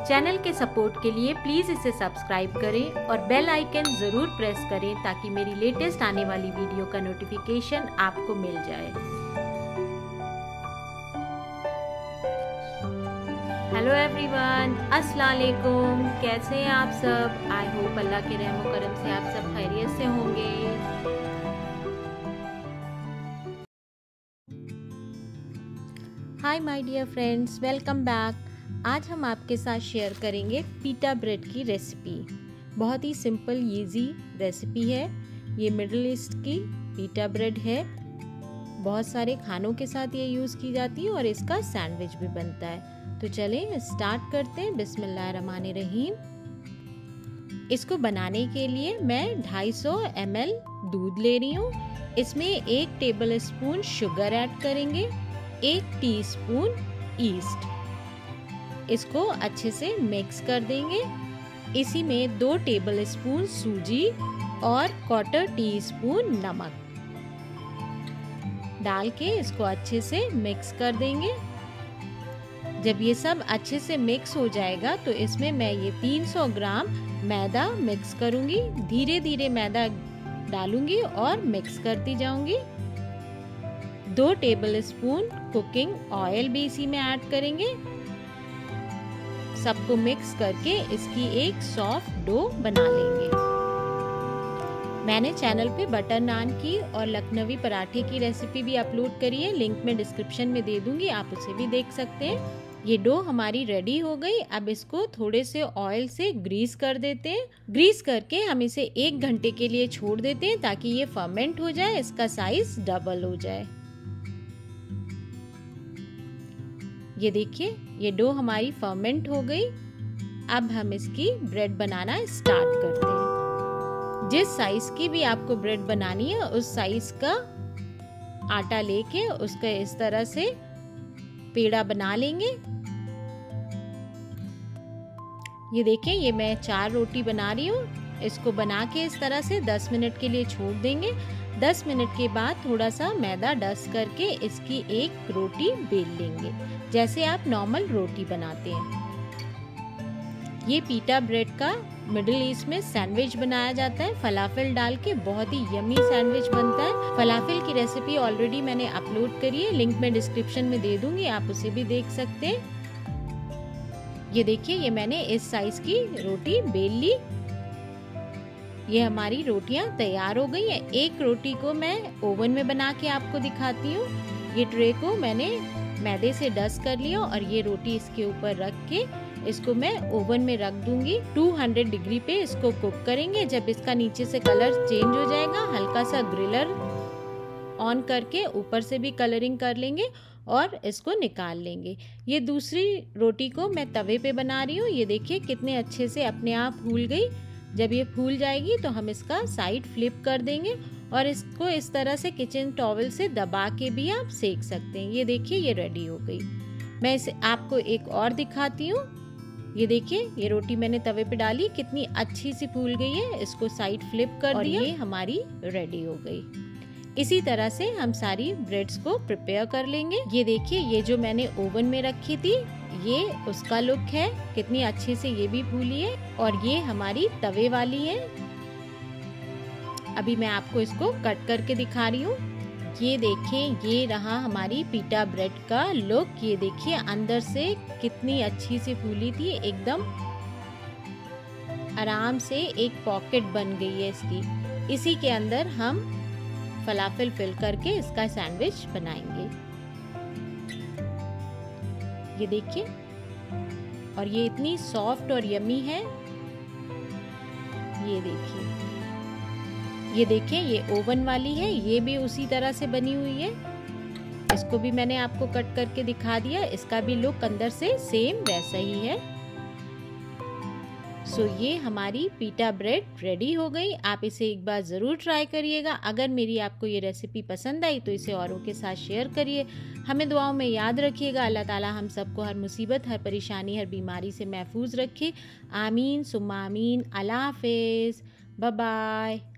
Channel के support के लिए प्लीज़ इसे सब्सक्राइब करें और बेल आइकन ज़रूर प्रेस करें ताकि मेरी लेटेस्ट आने वाली वीडियो का नोटिफिकेशन आपको मिल जाए। हेलो एवरीवन, अस्सलाम वालेकुम। कैसे हैं आप सब? आई होप अल्लाह के रहमो करम से आप सब खैरियत से होंगे। Hi my dear friends, welcome back. आज हम आपके साथ शेयर करेंगे पीटा ब्रेड की रेसिपी। बहुत ही सिंपल ईजी रेसिपी है। ये मिडिल ईस्ट की पीटा ब्रेड है। बहुत सारे खानों के साथ ये यूज़ की जाती है और इसका सैंडविच भी बनता है। तो चलें स्टार्ट करते हैं। बिस्मिल्लाहिर्रहमानिर्रहीम। इसको बनाने के लिए मैं 250 ml दूध ले रही हूँ। इसमें 1 टेबल स्पून शुगर ऐड करेंगे, 1 टीस्पून ईस्ट। इसको अच्छे से मिक्स कर देंगे। इसी में 2 टेबल स्पून सूजी और 1/4 टीस्पून नमक डाल के इसको अच्छे से मिक्स कर देंगे। जब ये सब अच्छे से मिक्स हो जाएगा तो इसमें मैं ये 300 ग्राम मैदा मिक्स करूंगी। धीरे धीरे मैदा डालूंगी और मिक्स करती जाऊंगी। 2 टेबल स्पून कुकिंग ऑयल भी इसी में ऐड करेंगे। सबको मिक्स करके इसकी एक सॉफ्ट डो बना लेंगे। मैंने चैनल पे बटर नान की और लखनवी पराठे की रेसिपी भी अपलोड करी है, लिंक में डिस्क्रिप्शन में दे दूंगी, आप उसे भी देख सकते हैं। ये डो हमारी रेडी हो गई। अब इसको थोड़े से ऑयल से ग्रीस कर देते हैं। ग्रीस करके हम इसे 1 घंटे के लिए छोड़ देते हैं ताकि ये फर्मेंट हो जाए, इसका साइज डबल हो जाए। ये देखिए, ये डो हमारी फर्मेंट हो गई। अब हम इसकी ब्रेड बनाना स्टार्ट करते हैं। जिस साइज की भी आपको ब्रेड बनानी है उस साइज का आटा लेके उसका इस तरह से पेड़ा बना लेंगे। ये देखें, ये मैं 4 रोटी बना रही हूँ। इसको बना के इस तरह से 10 मिनट के लिए छोड़ देंगे। 10 मिनट के बाद थोड़ा सा मैदा डस्ट करके इसकी एक रोटी बेल लेंगे, जैसे आप नॉर्मल रोटी बनाते हैं। ये पीटा ब्रेड का मिडिल ईस्ट में सैंडविच बनाया जाता है फलाफल डाल के। बहुत ही यमी सैंडविच बनता है। फलाफल की रेसिपी ऑलरेडी मैंने अपलोड करी है, लिंक में डिस्क्रिप्शन में दे दूंगी, आप उसे भी देख सकते हैं। ये देखिए, ये मैंने इस साइज की रोटी बेल ली। ये हमारी रोटियां तैयार हो गई हैं। एक रोटी को मैं ओवन में बना के आपको दिखाती हूँ। ये ट्रे को मैंने मैदे से डस्ट कर लिया और ये रोटी इसके ऊपर रख के इसको मैं ओवन में रख दूंगी। 200 डिग्री पे इसको कुक करेंगे। जब इसका नीचे से कलर चेंज हो जाएगा, हल्का सा ग्रिलर ऑन करके ऊपर से भी कलरिंग कर लेंगे और इसको निकाल लेंगे। ये दूसरी रोटी को मैं तवे पे बना रही हूँ। ये देखिए कितने अच्छे से अपने आप फूल गई। जब ये फूल जाएगी तो हम इसका साइड फ्लिप कर देंगे और इसको इस तरह से किचन टॉवल से दबा के भी आप सेक सकते हैं। ये देखिए, ये रेडी हो गई। मैं इसे आपको एक और दिखाती हूँ। ये देखिए, ये रोटी मैंने तवे पे डाली, कितनी अच्छी सी फूल गई है। इसको साइड फ्लिप कर दिया, ये हमारी रेडी हो गई। इसी तरह से हम सारी ब्रेड्स को प्रिपेयर कर लेंगे। ये देखिए, ये जो मैंने ओवन में रखी थी ये उसका लुक है। कितनी अच्छे से ये भी फूली है। और ये हमारी तवे वाली है। अभी मैं आपको इसको कट करके दिखा रही हूँ। ये देखें, ये रहा हमारी पीटा ब्रेड का लुक। ये देखिए, अंदर से कितनी अच्छी सी फूली थी, एकदम आराम से एक पॉकेट बन गई है इसकी। इसी के अंदर हम फलाफल फिल करके इसका सैंडविच बनाएंगे। ये देखिए, और ये इतनी सॉफ्ट और यमी है। ये देखिए, ये देखें, ये ओवन वाली है, ये भी उसी तरह से बनी हुई है। इसको भी मैंने आपको कट करके दिखा दिया। इसका भी लुक अंदर से सेम वैसा ही है। सो ये हमारी पीटा ब्रेड रेडी हो गई। आप इसे एक बार ज़रूर ट्राई करिएगा। अगर मेरी आपको ये रेसिपी पसंद आई तो इसे औरों के साथ शेयर करिए। हमें दुआओं में याद रखिएगा। अल्लाह ताला हम सबको हर मुसीबत, हर परेशानी, हर बीमारी से महफूज रखे। आमीन सुम्मा आमीन। अल्लाह हाफिज़। Bye bye.